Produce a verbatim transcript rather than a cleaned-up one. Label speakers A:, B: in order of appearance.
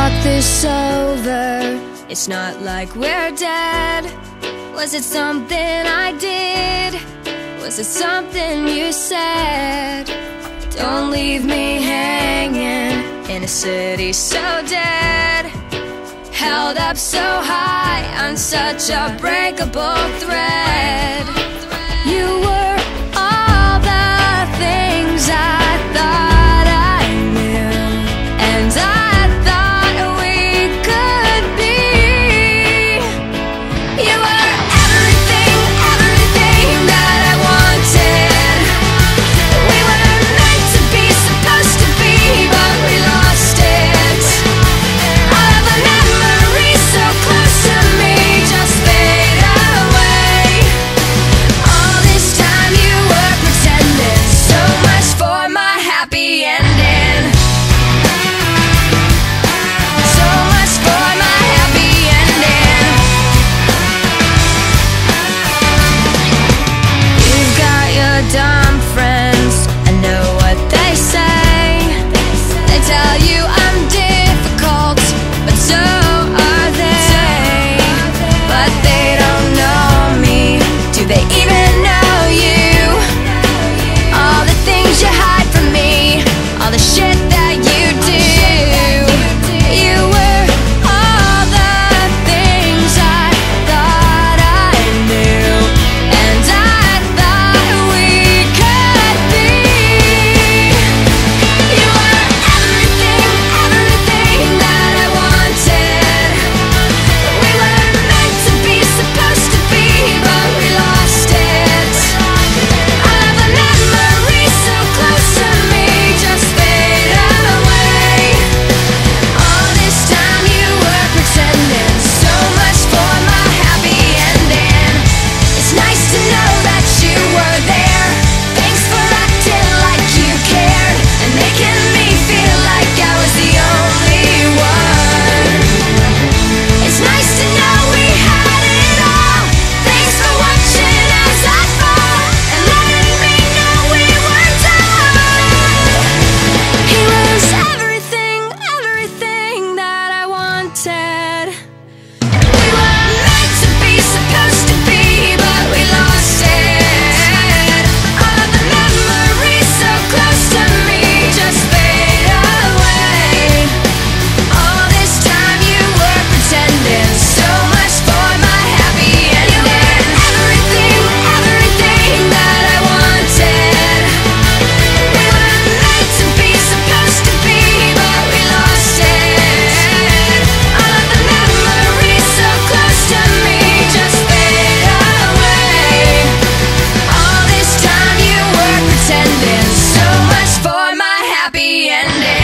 A: talk this over. It's not like we're dead. Was it something I did? Was it something you said? Don't leave me hanging in a city so dead, held up so high on such a breakable thread. You were all the things I thought I knew, and I thought we could be. You were everything, everything that I wanted. We were meant to be, supposed to be, but we lost it. All of the memories so close to me just fade away. All this time you were pretending, so much for my happy ending. So much for my happy ending. You've got your dumb friends, I know what they say. They tell you I'm difficult, but so are they. But they don't know me. Do they even know you? All the things you hide from me, all the shit that you do. You were all the things I thought I knew, and I thought we could be. You were everything, everything that I wanted. We were meant to be, supposed to be, but we lost it. All of the memories so close to me just fade away. All this time you were pretending, so much for my happy ending. It's nice to know that you were there. Thanks for acting like you cared and making me feel like I was the only one. It's nice to know we had it all. Thanks for watching as I fall and letting me know we were done. He was everything, everything that I wanted. We were meant to be, supposed to be, but we lost it. All of the memories so close to me just fade away. All this time you were pretending, so much for my happy ending. Everything, everything that I wanted. We were meant to be, supposed to be, but we lost it. All of the memories so close to me just fade away. All this time you were pretending, so much for my happy ending.